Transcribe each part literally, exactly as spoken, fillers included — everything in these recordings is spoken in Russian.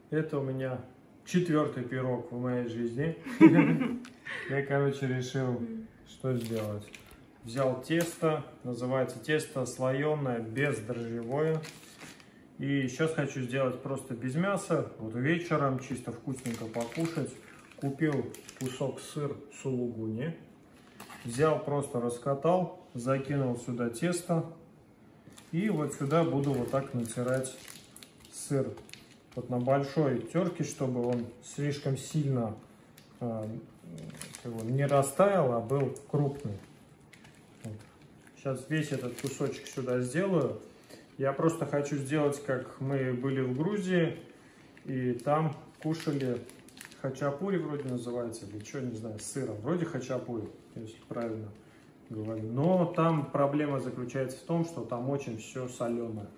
Это у меня четвертый пирог в моей жизни. Я, короче, решил, что сделать. Взял тесто, называется тесто слоеное, бездрожжевое. И сейчас хочу сделать просто без мяса. Вот вечером чисто вкусненько покушать. Купил кусок сыр сулугуни. Взял, просто раскатал, закинул сюда тесто. И вот сюда буду вот так натирать сыр. Вот на большой терке, чтобы он слишком сильно э, как бы не растаял, а был крупный. Вот. Сейчас весь этот кусочек сюда сделаю. Я просто хочу сделать, как мы были в Грузии, и там кушали хачапури, вроде называется, или что, не знаю, с сыром. Вроде хачапури, если правильно говорю. Но там проблема заключается в том, что там очень все соленое.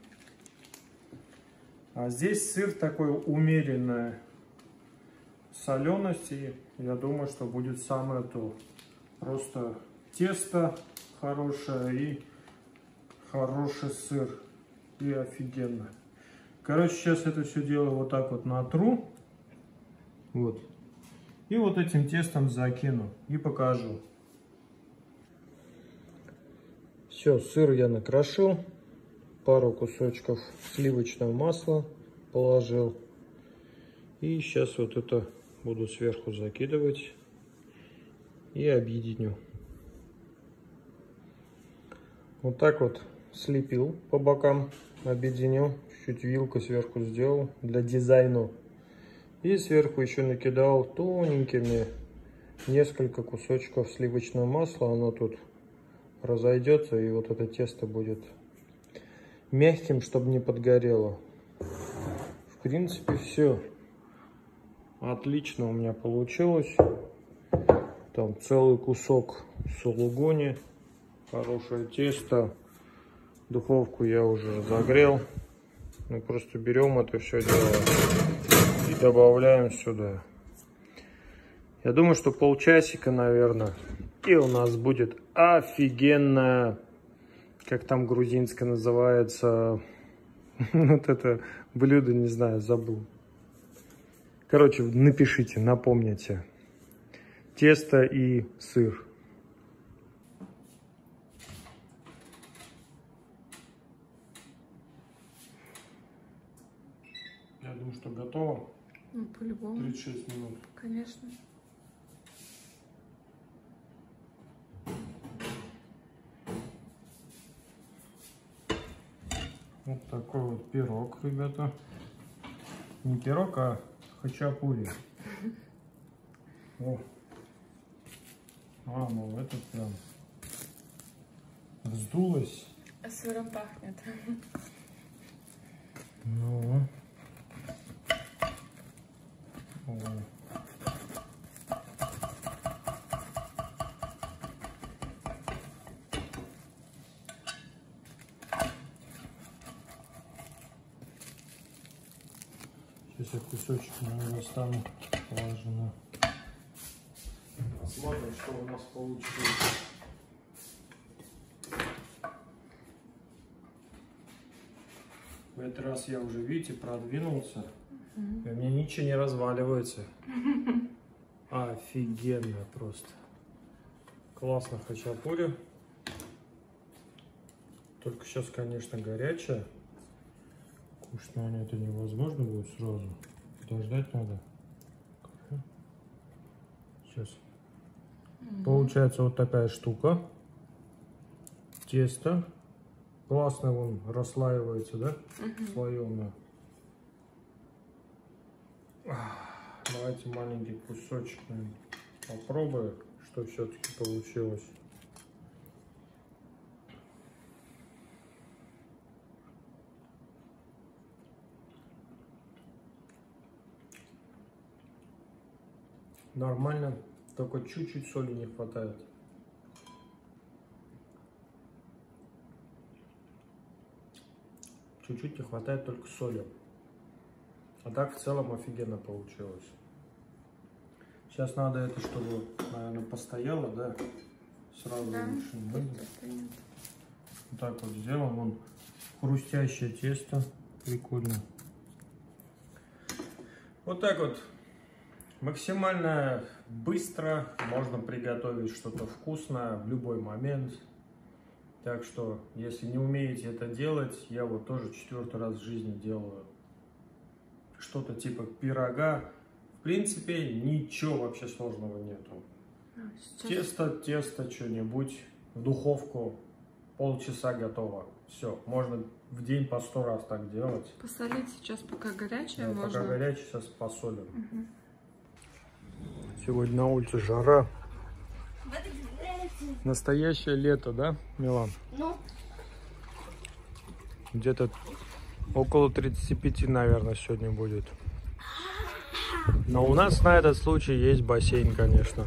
А здесь сыр такой умеренной солености. Я думаю, что будет самое то. Просто тесто хорошее и хороший сыр. И офигенно. Короче, сейчас это все дело вот так вот натру. Вот. И вот этим тестом закину. И покажу. Все, сыр я накрошил. Пару кусочков сливочного масла положил. И сейчас вот это буду сверху закидывать. И объединю. Вот так вот слепил по бокам. Объединил. Чуть вилкой сверху сделал для дизайна. И сверху еще накидал тоненькими несколько кусочков сливочного масла. Оно тут разойдется. И вот это тесто будет мягким, чтобы не подгорело. В принципе, все отлично у меня получилось. Там целый кусок сулугуни. Хорошее тесто. Духовку я уже разогрел. Мы просто берем это все дело и добавляем сюда. Я думаю, что полчасика, наверное, и у нас будет офигенно, как там грузинское называется, вот это блюдо, не знаю, забыл. Короче, напишите, напомните. Тесто и сыр. Я думаю, что готово. Ну, по-любому. тридцать шесть минут. Конечно. Вот такой вот пирог, ребята. Не пирог, а хачапури. О. А, ну это прям вздулось. А сыром пахнет. Ну. О. Сейчас я кусочек, наверное, достану, положено. Посмотрим, что у нас получилось. В этот раз я уже, видите, продвинулся. Uh-huh. И у меня ничего не разваливается. Офигенно просто. Классно хачапури. Только сейчас, конечно, горячая. Кушать, наверное, это невозможно будет сразу. Подождать надо. Сейчас. Mm-hmm. Получается вот такая штука. Тесто. Классно он расслаивается, да? Mm-hmm. Слоеное. Давайте маленький кусочек, наверное, попробую, что все-таки получилось. Нормально, только чуть-чуть соли не хватает. Чуть-чуть не хватает только соли. А так в целом офигенно получилось. Сейчас надо это, чтобы, наверное, постояло, да? Сразу да, лучше. Вот так вот сделаем. Вон хрустящее тесто. Прикольно. Вот так вот максимально быстро можно приготовить что-то вкусное в любой момент. Так что, если не умеете это делать, я вот тоже четвертый раз в жизни делаю что-то типа пирога. В принципе, ничего вообще сложного нету. Сейчас... Тесто, тесто, что-нибудь в духовку, полчаса готово. Все, можно в день по сто раз так делать. Посолить сейчас, пока горячее, да, можно. Пока горячее, сейчас посолим. Угу. Сегодня на улице жара. Настоящее лето, да, Милан? Ну. Где-то около тридцати пяти, наверное, сегодня будет. Но у нас на этот случай есть бассейн, конечно.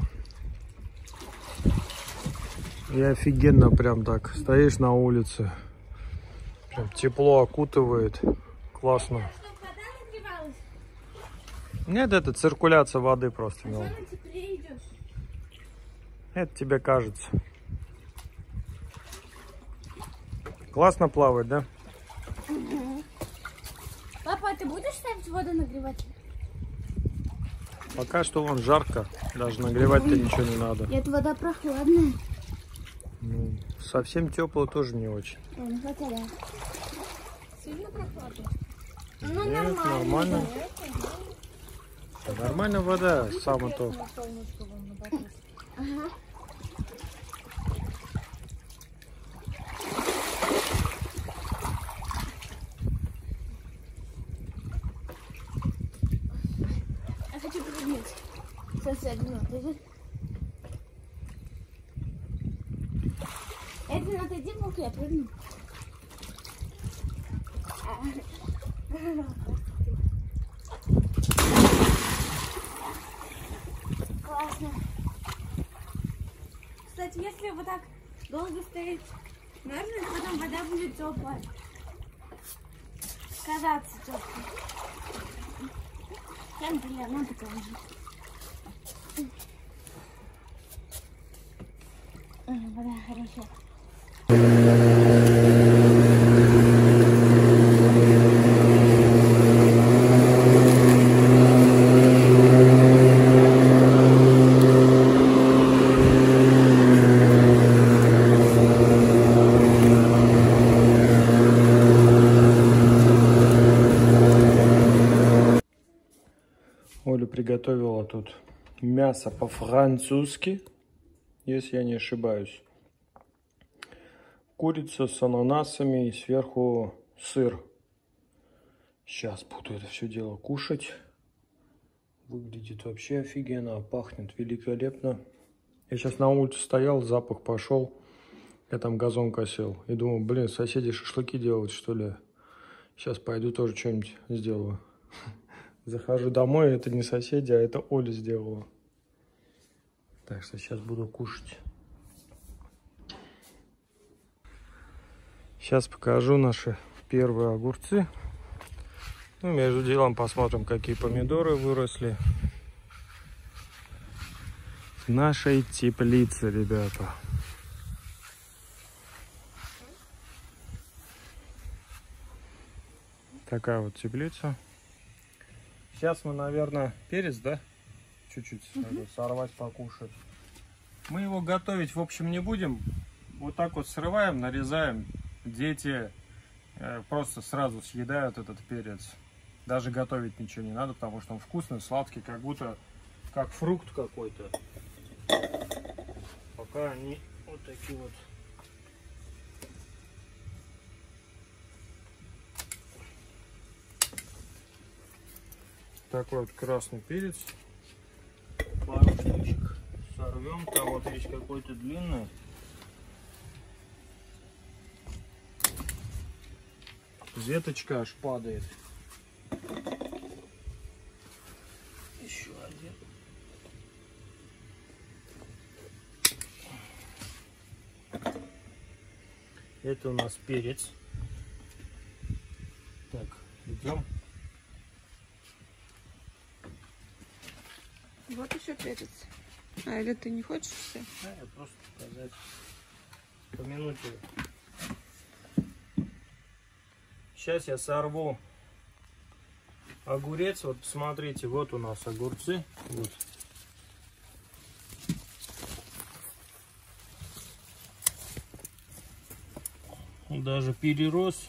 И офигенно прям так. Стоишь на улице. Прям тепло окутывает. Классно. Нет, это циркуляция воды просто. А это тебе кажется. Классно плавать, да? Угу. Папа, а ты будешь ставить воду нагревать? Пока что вон жарко. Даже нагревать-то ничего не надо. Эта вода прохладная. Ну, совсем теплая тоже не очень. Ну, хотя да. Сильно прохладно? Ну, Нет, нормально. нормально. Да, нормальная вода, самое то. Ага. Я хочу прыгнуть. Соседнюю. Эдвин, отойди, в я прыгну. Классно. Кстати, если вот так долго стоять, мерзнуть, потом вода будет теплая. Казаться теплой. Прям для она такая же. Вода хорошая. Оля приготовила тут мясо по-французски, если я не ошибаюсь. Курица с ананасами и сверху сыр. Сейчас буду это все дело кушать. Выглядит вообще офигенно, пахнет великолепно. Я сейчас на улице стоял, запах пошел. Я там газон косил. И думал, блин, соседи шашлыки делают, что ли. Сейчас пойду тоже что-нибудь сделаю. Захожу домой, это не соседи, а это Оля сделала. Так что сейчас буду кушать. Сейчас покажу наши первые огурцы. Ну, между делом посмотрим, какие помидоры выросли в нашей теплице, ребята. Такая вот теплица. Сейчас мы, наверное, перец, да? Чуть-чуть mm-hmm. сорвать, покушать. Мы его готовить, в общем, не будем. Вот так вот срываем, нарезаем. Дети э, просто сразу съедают этот перец. Даже готовить ничего не надо, потому что он вкусный, сладкий, как будто как фрукт какой-то. Пока они вот такие вот. Такой вот красный перец. Пару штучек сорвем. Там вот есть какой-то длинный. Веточка аж падает. Еще один. Это у нас перец. Так, идем. Вот еще перец. А, или ты не хочешь все? Да, я просто показать. Помянуть его. Сейчас я сорву огурец. Вот смотрите, вот у нас огурцы. Вот. Даже перерос.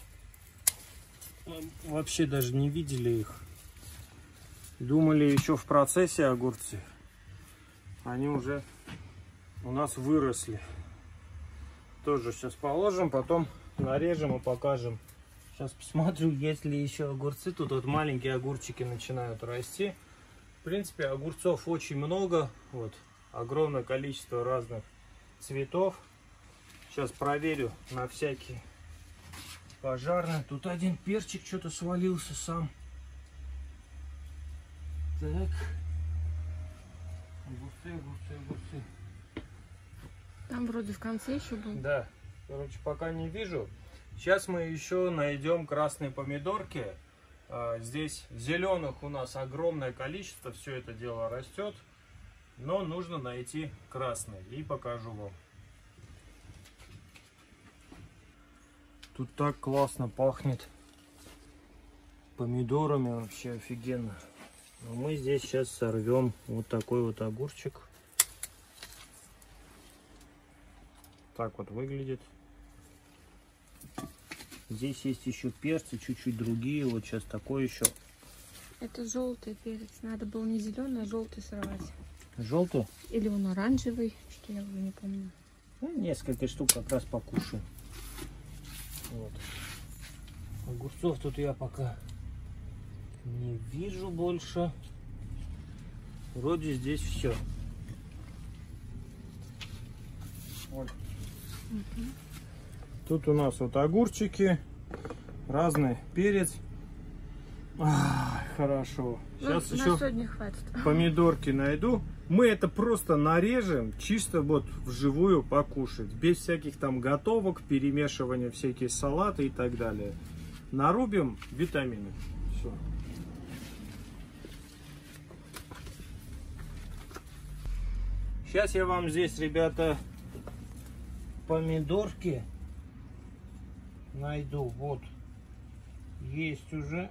Вообще даже не видели их. Думали еще в процессе огурцы. Они уже у нас выросли. Тоже сейчас положим, потом нарежем и покажем. Сейчас посмотрю, есть ли еще огурцы. Тут вот маленькие огурчики начинают расти. В принципе, огурцов очень много. Вот огромное количество разных цветов. Сейчас проверю на всякие пожарные. Тут один перчик что-то свалился сам. Так. Огурцы, огурцы, огурцы. Там вроде в конце еще был. Да. Короче, пока не вижу. Сейчас мы еще найдем красные помидорки. Здесь зеленых у нас огромное количество. Все это дело растет. Но нужно найти красные. И покажу вам. Тут так классно пахнет помидорами. Вообще офигенно. Но мы здесь сейчас сорвем вот такой вот огурчик. Так вот выглядит. Здесь есть еще перцы, чуть-чуть другие. Вот сейчас такой еще. Это желтый перец. Надо было не зеленый, а желтый сорвать. Желтый? Или он оранжевый, что я уже не помню. Ну, несколько штук как раз покушаю. Вот. Огурцов тут я пока не вижу больше. Вроде здесь все. Вот. Угу. Тут у нас вот огурчики, разный перец. А, хорошо. Сейчас ну, еще сегодня хватит. Помидорки найду. Мы это просто нарежем, чисто вот вживую покушать. Без всяких там готовок, перемешивания всякие салаты и так далее. Нарубим витамины. Все. Сейчас я вам здесь, ребята, помидорки найду. Вот. Есть уже.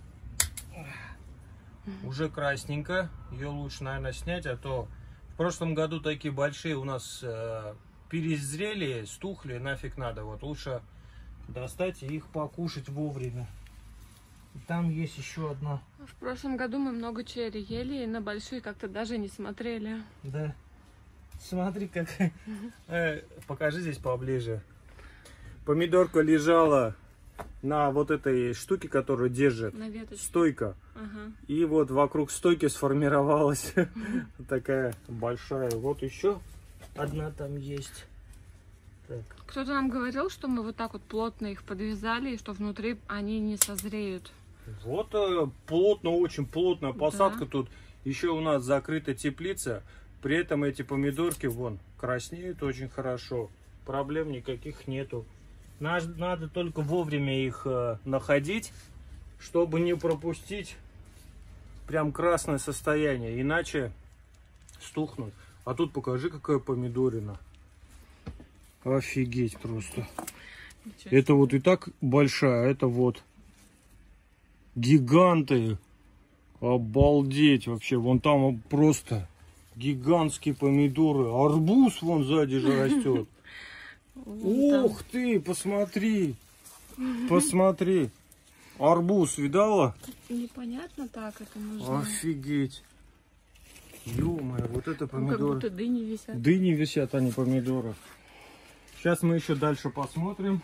Уже красненько. Ее лучше, наверное, снять, а то в прошлом году такие большие у нас э, перезрели, стухли, нафиг надо. Вот лучше достать и их покушать вовремя. И там есть еще одна. В прошлом году мы много черри ели, и на большие как-то даже не смотрели. Да. Смотри, как. Покажи здесь поближе. Помидорка лежала на вот этой штуке, которую держит. На веточке. Стойка. Ага. И вот вокруг стойки сформировалась такая большая. Вот еще одна там есть. Кто-то нам говорил, что мы вот так вот плотно их подвязали, и что внутри они не созреют. Вот плотно, очень плотная посадка. Да. Тут еще у нас закрыта теплица. При этом эти помидорки вон краснеют очень хорошо. Проблем никаких нету. Надо только вовремя их э, находить, чтобы не пропустить прям красное состояние, иначе стухнут. А тут покажи, какая помидорина. Офигеть просто. Это вот и так большая, это вот гиганты. Обалдеть вообще. Вон там просто гигантские помидоры. Арбуз вон сзади же растет. Ух ты, посмотри, посмотри, арбуз видала? Непонятно так это нужно. Офигеть, ё-моё, вот это помидоры. Ну, как будто дыни висят. Дыни висят, а не помидоры. Сейчас мы еще дальше посмотрим.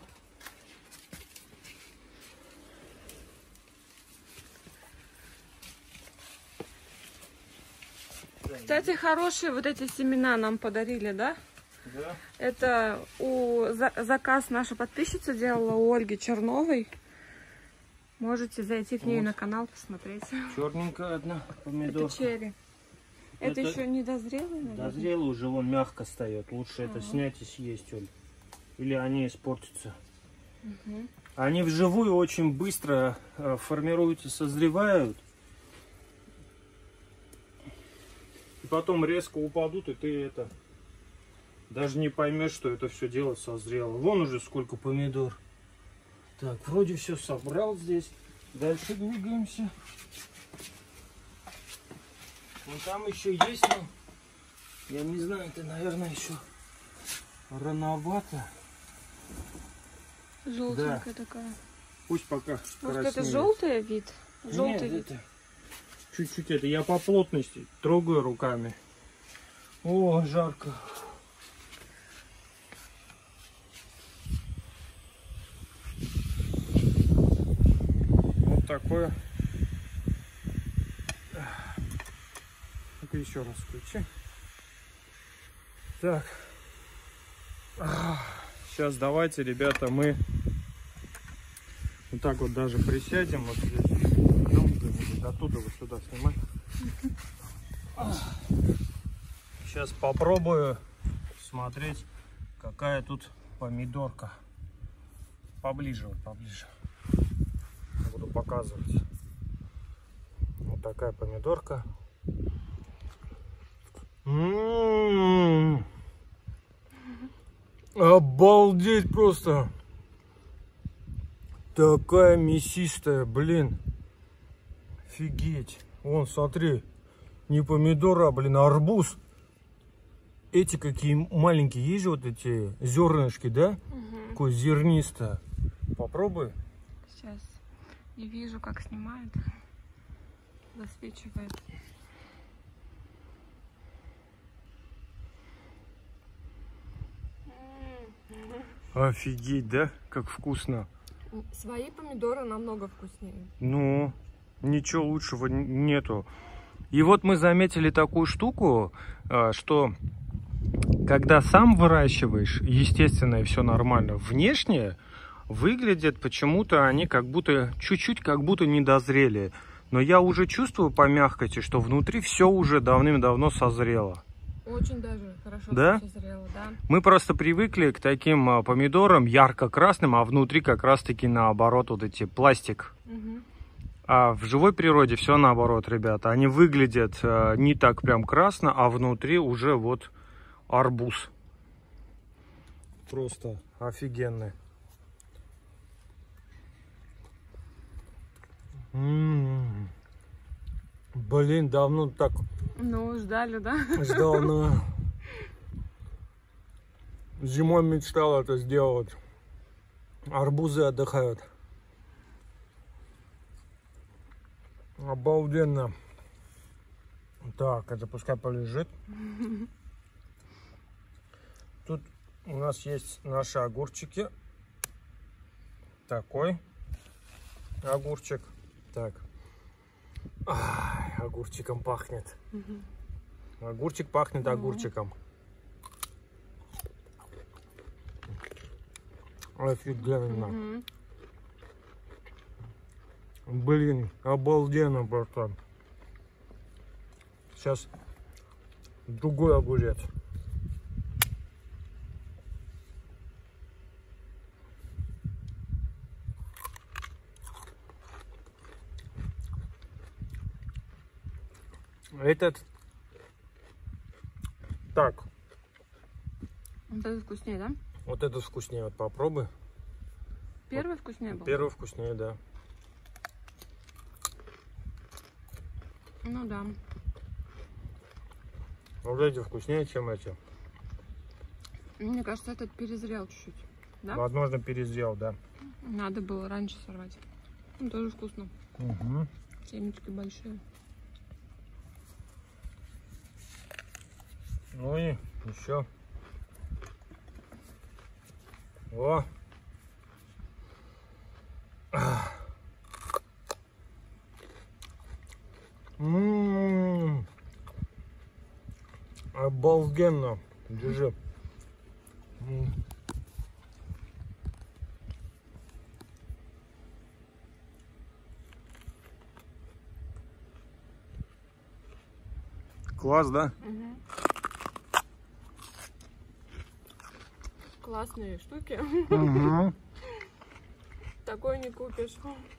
Кстати, хорошие вот эти семена нам подарили, да? Да. Это у за, заказ наша подписчица делала у Ольги Черновой. Можете зайти к ней вот на канал посмотреть. Черненькая одна помидорка. Это черри. Это, это еще не дозрелый, наверное? Дозрелый уже, он мягко встает. Лучше ага. это снять и съесть, Оль. Или они испортятся. Угу. Они вживую очень быстро формируются, созревают. И потом резко упадут, и ты это даже не поймешь, что это все дело созрело. Вон уже сколько помидор. Так, вроде все собрал здесь. Дальше двигаемся. Вон там еще есть, но я не знаю, это, наверное, еще рановато. Желтенькая Да. такая. Пусть пока Может, краснеет. это желтый вид? Желтый Нет, вид. это чуть-чуть это. Я по плотности трогаю руками. О, жарко. Вот такое. Ну-ка еще раз включи. Так. Сейчас давайте, ребята, мы вот так вот даже присядем. Вот здесь. Оттуда вот сюда снимай. Сейчас попробую смотреть, какая тут помидорка. Поближе, вот поближе. Буду показывать. Вот такая помидорка. М-м-м. Обалдеть просто. Такая мясистая, блин. Офигеть. Вон, смотри. Не помидора, а, блин, а арбуз. Эти какие маленькие, есть же вот эти зернышки, да? Угу. Такое зернистое. Попробуй. Сейчас. Не вижу, как снимает. Засвечивает. Офигеть, да? Как вкусно. Свои помидоры намного вкуснее. Ну, ничего лучшего нету. И вот мы заметили такую штуку, что когда сам выращиваешь, естественно, и все нормально, внешне выглядят почему-то они как будто, чуть-чуть как будто недозрели. Но я уже чувствую по мягкости, что внутри все уже давным-давно созрело. Очень даже хорошо, да? созрело, да. Мы просто привыкли к таким помидорам ярко-красным, а внутри как раз-таки наоборот вот эти пластик. Угу. А в живой природе все наоборот, ребята. Они выглядят э, не так прям красно, а внутри уже вот арбуз. Просто офигенный. М-м-м. Блин, давно так Ну, ждали, да? ждал, но зимой мечтал это сделать. Арбузы отдыхают. Обалденно. Так, это пускай полежит. Тут у нас есть наши огурчики. Такой огурчик. Так. Ай, огурчиком пахнет. Угу. Огурчик пахнет угу. огурчиком. Офигенно. Угу. Блин, обалденно просто. Сейчас другой огурец. Этот так. Вот это вкуснее, да? Вот это вкуснее. Вот попробуй. Первый вкуснее был? Первый вкуснее, да. Ну да. Вот эти вкуснее, чем эти. Мне кажется, этот перезрел чуть-чуть. Да? Возможно, перезрел, да. Надо было раньше сорвать. Ну, тоже вкусно. Угу. Семечки большие. Ну и еще. О! М-м-м. Обалденно. Держи. М-м. Класс, да? Угу. Классные штуки. Угу. Такой не купишь.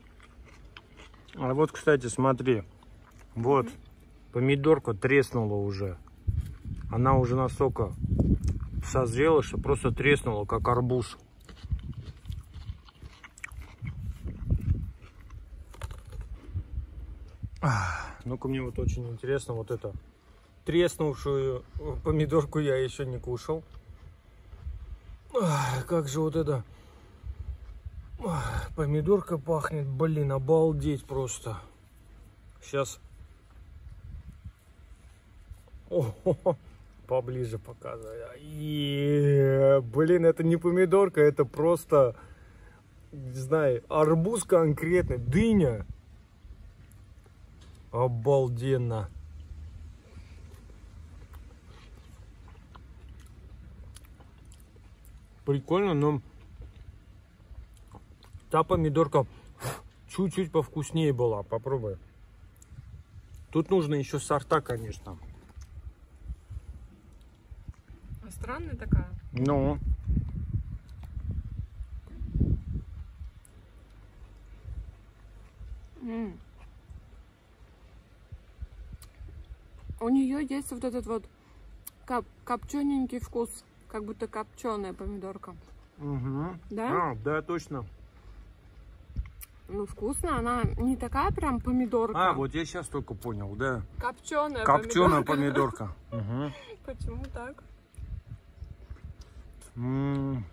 А вот, кстати, смотри. Вот, угу. Помидорка треснула уже. Она уже настолько созрела, что просто треснула, как арбуз. Ну-ка, мне вот очень интересно, вот это треснувшую помидорку я еще не кушал. Ах, как же вот это Ах, помидорка пахнет, блин, обалдеть просто. Сейчас О-хо-хо. Поближе показываю. И, блин, это не помидорка, это просто, не знаю, арбуз конкретно, дыня. Обалденно. Прикольно, но та помидорка чуть-чуть повкуснее была. Попробуй. Тут нужно еще сорта, конечно. Странная такая. Ну. М. У нее есть вот этот вот коп копчененький вкус, как будто копченая помидорка. Угу. Да? А, да, точно. Ну, вкусно, она не такая прям помидорка. А, вот я сейчас только понял, да. Копченая Копченая помидорка. помидорка. Угу. Почему так? М.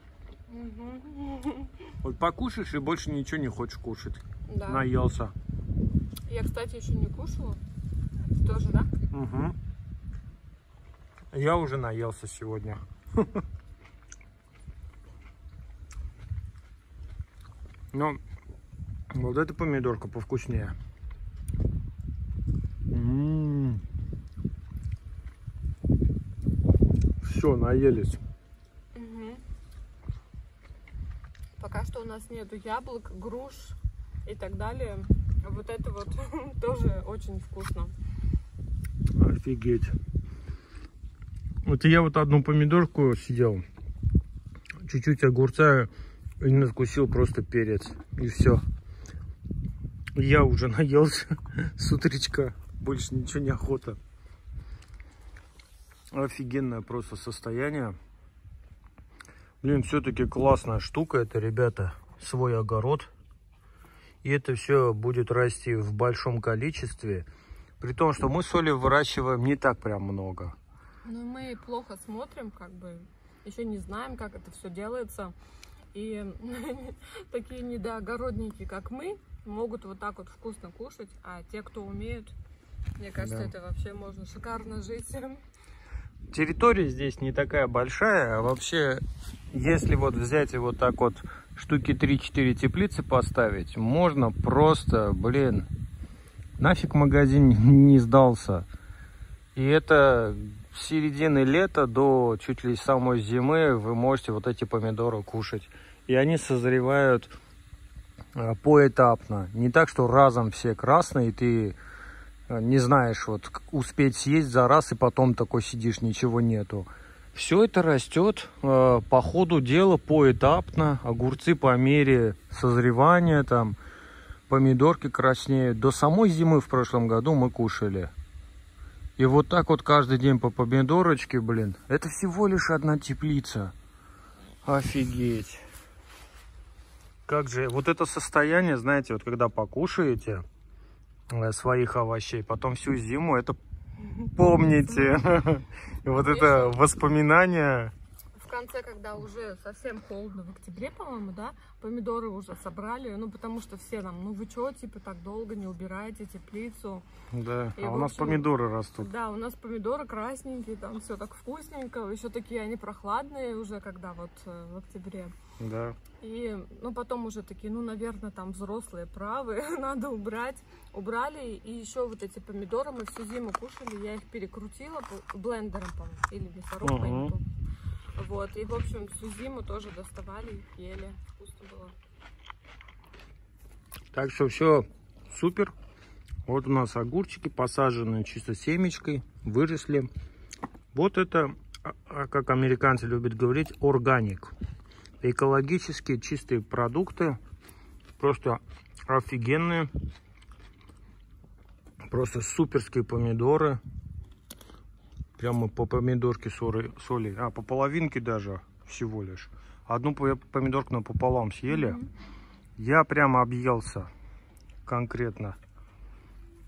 Угу. Вот покушаешь и больше ничего не хочешь кушать. Да. Наелся. Я, кстати, еще не кушала. Ты тоже, да? Угу. Я уже наелся сегодня. Но вот эта помидорка повкуснее. М-м-м. Все, наелись. Угу. Пока что у нас нету яблок, груш и так далее. Вот это вот тоже очень вкусно. Офигеть. Вот я вот одну помидорку сидел, чуть-чуть огурца и надкусил просто перец. И все. Я уже наелся с утречка. Больше ничего не охота. Офигенное просто состояние. Блин, все-таки классная штука это, ребята. Свой огород. И это все будет расти в большом количестве. При том, что мы соли выращиваем не так прям много. Ну, мы плохо смотрим, как бы, еще не знаем, как это все делается. И такие недоогородники, как мы, могут вот так вот вкусно кушать. А те, кто умеют, мне кажется, Да. это вообще можно шикарно жить. Территория здесь не такая большая. А вообще, если вот взять и вот так вот штуки три-четыре теплицы поставить, можно просто, блин, нафиг магазин не сдался. И это с середины лета до чуть ли самой зимы вы можете вот эти помидоры кушать. И они созревают поэтапно. Не так, что разом все красные, и ты не знаешь, вот успеть съесть за раз, и потом такой сидишь, ничего нету. Все это растет э, по ходу дела поэтапно. Огурцы по мере созревания, там, помидорки краснеют. До самой зимы в прошлом году мы кушали. И вот так вот каждый день по помидорочке, блин. Это всего лишь одна теплица. Офигеть. Как же, вот это состояние, знаете, вот когда покушаете э, своих овощей, потом всю зиму это помните. И вот это воспоминание. В конце, когда уже совсем холодно, в октябре, по-моему, да, помидоры уже собрали, ну, потому что все там, ну, вы что, типа, так долго не убираете теплицу? Да, И, а в у нас общем, помидоры растут. Да, у нас помидоры красненькие, там все так вкусненько, еще такие они прохладные уже, когда вот э, в октябре. Да. И, ну, потом уже такие, ну, наверное, там взрослые правы, надо убрать. Убрали, и еще вот эти помидоры мы всю зиму кушали, я их перекрутила блендером, по-моему, или мясорубкой. Угу. Вот, и, в общем, всю зиму тоже доставали их, ели, вкусно было. Так что все супер. Вот у нас огурчики посажены чисто семечкой, выросли. Вот это, как американцы любят говорить, органик. Экологические чистые продукты, просто офигенные, просто суперские помидоры. Прямо по помидорке соли, соли, а по половинке даже всего лишь. Одну помидорку напополам съели. Mm-hmm. Я прямо объелся конкретно.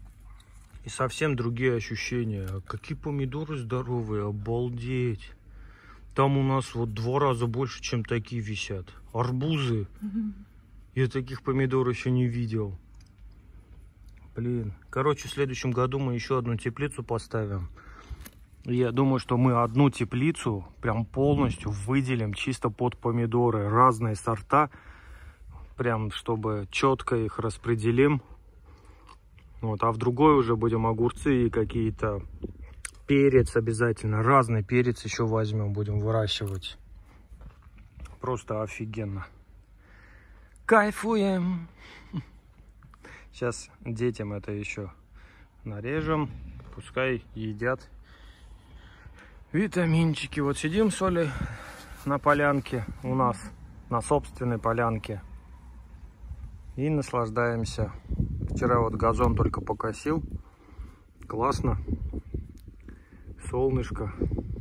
И совсем другие ощущения. Какие помидоры здоровые, обалдеть. Там у нас вот два раза больше, чем такие висят. Арбузы. Я таких помидоров еще не видел. Блин. Короче, в следующем году мы еще одну теплицу поставим. Я думаю, что мы одну теплицу прям полностью выделим чисто под помидоры. Разные сорта. Прям, чтобы четко их распределим. Вот, а в другой уже будем огурцы и какие-то перец обязательно. Разный перец еще возьмем, будем выращивать. Просто офигенно. Кайфуем. Сейчас детям это еще нарежем. Пускай едят витаминчики. Вот сидим с Олей на полянке у нас, на собственной полянке. И наслаждаемся. Вчера вот газон только покосил. Классно. Солнышко.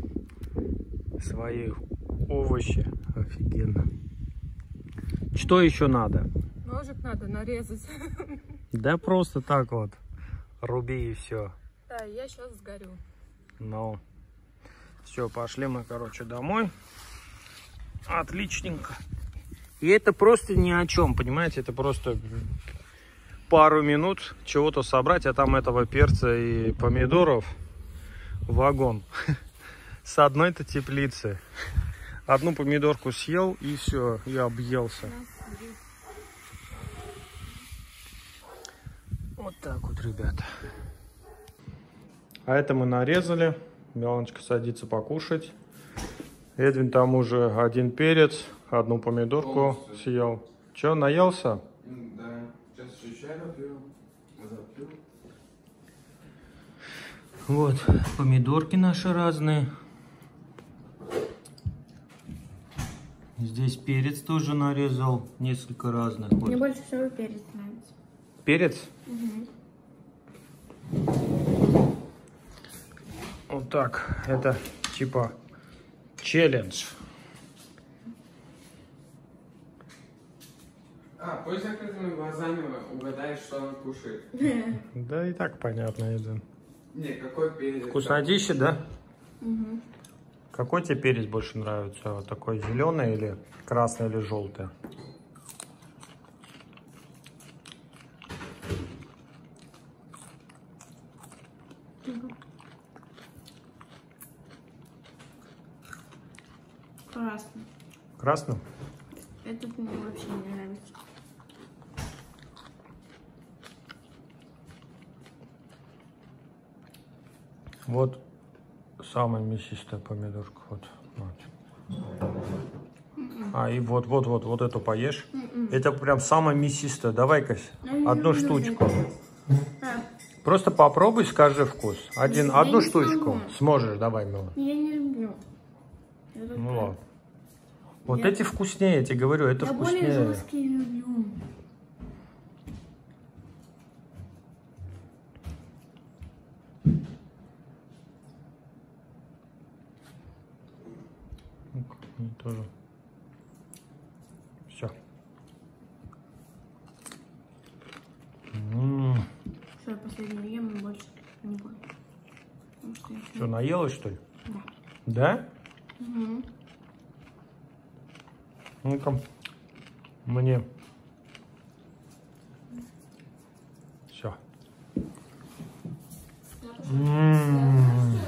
Свои овощи. Офигенно. Что еще надо? Ножик надо нарезать. Да просто так вот. Руби и все. Да, я сейчас сгорю. Ну. Все, пошли мы, короче, домой. Отличненько. И это просто ни о чем, понимаете? Это просто пару минут чего-то собрать, а там этого перца и помидоров вагон. С одной-то теплицы. Одну помидорку съел, и все, я объелся. Вот так вот, ребята. А это мы нарезали. Миланочка садится покушать. Эдвин там уже один перец, одну помидорку полностью съел. Че, наелся? Да. Сейчас еще чай попью. Запью. Вот, помидорки наши разные. Здесь перец тоже нарезал, несколько разных. Мне Вот. больше всего перец нравится. Перец? Угу. Вот так, это типа челлендж. А, пусть закрытыми глазами угадаешь, что он кушает. Да и так понятно, Эдвин. Не, какой перец? Вкуснодище, да? Угу. Какой тебе перец больше нравится? Вот такой зеленый или красный или желтый? Красный. Красный? Этот мне вообще не нравится. Вот самая мясистая помидорка. Вот. Вот. А, и вот, вот, вот, вот эту поешь. Mm-mm. Это прям самая мясистая. Давай-ка одну штучку. А. Просто попробуй, скажи вкус. Один, Я одну не штучку. смогу. Сможешь, давай, Мила. Я не люблю. Ну ладно. Вот Я... эти вкуснее, я тебе говорю, это я вкуснее. более жесткие люблю. Ну, тоже. Все. М-м. Что я последнее ем и больше не буду. Что, я... Что, наелась, что ли? Да. Да? Угу. Ну-ка, мне. Все. М-м-м.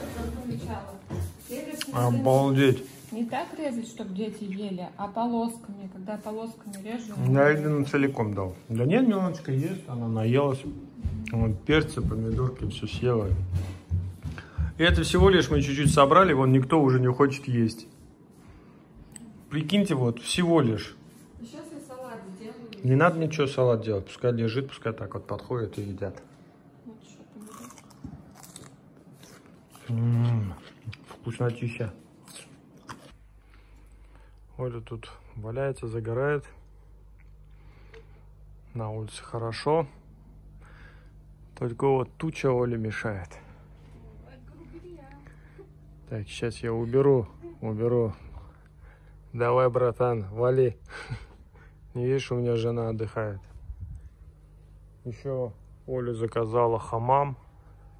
Обалдеть. Не так резать, чтобы дети ели, а полосками. Когда полосками режу. Я Эдвину целиком дал. Да нет, Миланочка ест, она наелась. Вот, перцы, помидорки, все съела. И это всего лишь мы чуть-чуть собрали, вон никто уже не хочет есть. Прикиньте, вот, всего лишь. Сейчас я салат сделаю. Не надо ничего салат делать, пускай лежит, пускай так вот подходят и едят. Вот что помидор. М-м-м, вкуснотища. Оля тут валяется, загорает. На улице хорошо. Только вот туча Оле мешает. Так, сейчас я уберу, уберу. Давай, братан, вали. Не видишь, у меня жена отдыхает. Еще Оля заказала хамам.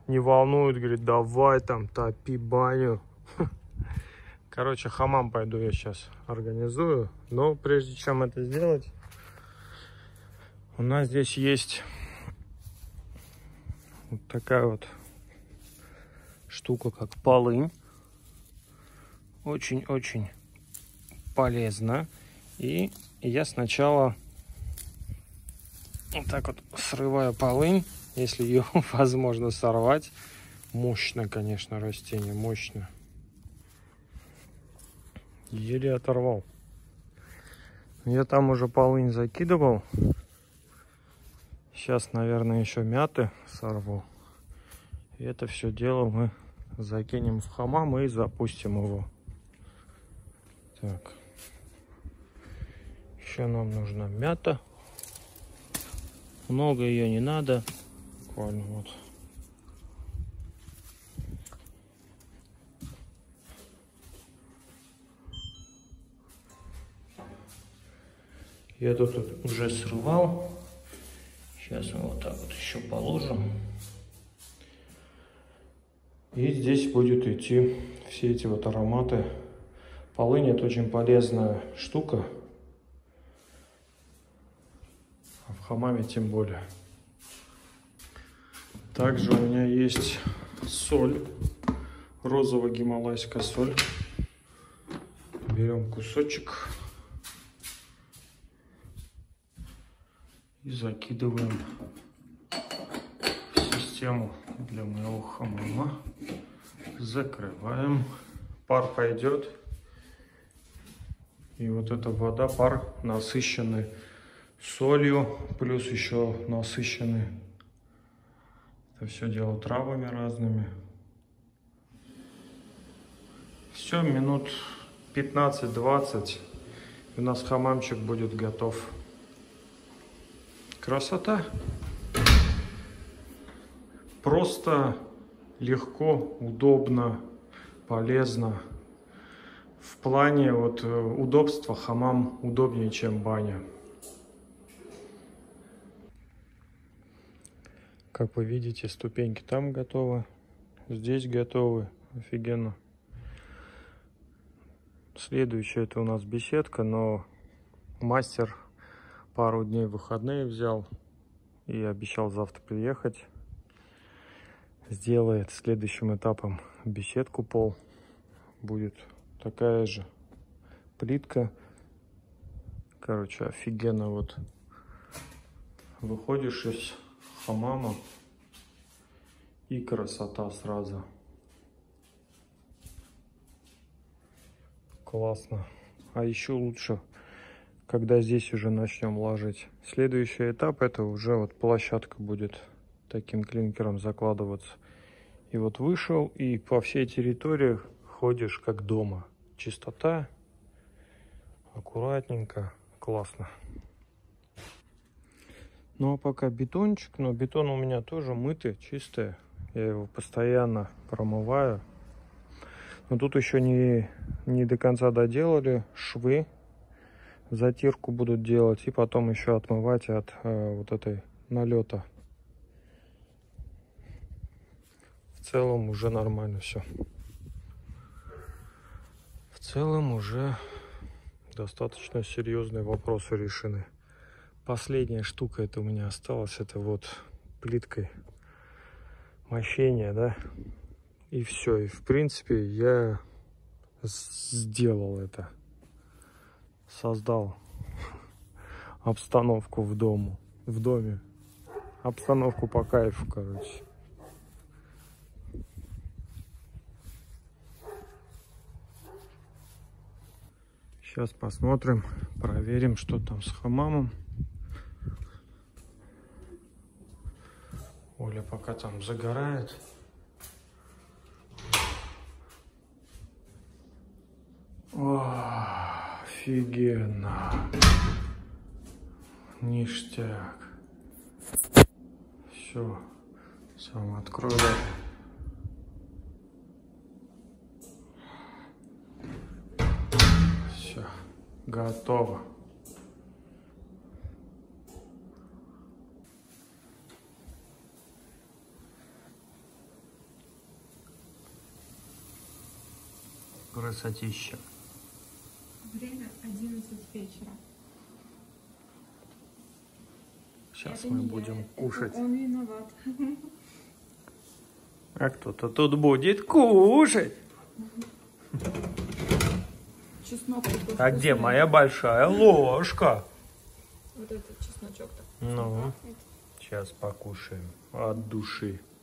не волнует, говорит, давай там топи баню. Короче, хамам пойду я сейчас организую. Но прежде чем это сделать, у нас здесь есть вот такая вот штука, как полынь. Очень-очень полезно. И я сначала вот так вот срываю полынь, если ее возможно сорвать. Мощно, конечно, растение, мощно. Еле оторвал. Я там уже полынь закидывал. Сейчас, наверное, еще мяты сорву. И это все дело мы закинем в хамам и запустим его. Так. Еще нам нужна мята. Много ее не надо. Буквально вот. Я тут уже срывал. Сейчас мы вот так вот еще положим. И здесь будет идти все эти вот ароматы. Полынь — это очень полезная штука. А в хамаме тем более. Также у меня есть соль. Розовая гималайская соль. Берем кусочек. И закидываем в систему для моего хамама. Закрываем. Пар пойдет. И вот эта вода, пар насыщенный солью, плюс еще насыщенный. Это все дело травами разными. Все, минут пятнадцать-двадцать. У нас хамамчик будет готов. Красота. Просто, легко, удобно, полезно. В плане вот удобства хамам удобнее, чем баня. Как вы видите, ступеньки там готовы, здесь готовы. Офигенно. Следующая это у нас беседка, но мастер пару дней выходные взял и обещал завтра приехать. Сделает следующим этапом беседку, пол. Будет такая же плитка. Короче, офигенно. Вот выходишь из хамама и красота сразу. Классно. А еще лучше, когда здесь уже начнем ложить. Следующий этап — это уже вот площадка будет таким клинкером закладываться. И вот вышел, и по всей территории ходишь как дома. Чистота, аккуратненько, классно. Ну а пока бетончик, но бетон у меня тоже мытый, чистый. Я его постоянно промываю. Но тут еще не, не до конца доделали швы. Затирку будут делать и потом еще отмывать от э, вот этой налета. В целом уже нормально все. В целом уже достаточно серьезные вопросы решены. Последняя штука это у меня осталась, это вот плиткой мощения, да. И все. И в принципе я сделал это. Создал обстановку в дому, в доме. Обстановку по кайфу, короче. Сейчас посмотрим, проверим, что там с хамамом. Оля пока там загорает. О, офигенно. Ништяк. Все. Сам открою. Все. Готово. Красотища. Время одиннадцать вечера. Сейчас Это мы не будем я, кушать. это он виноват. А кто-то тут будет кушать. Чеснок такой А где вкусный. моя большая ложка? Вот этот чесночок-то. Ну, сейчас покушаем от души.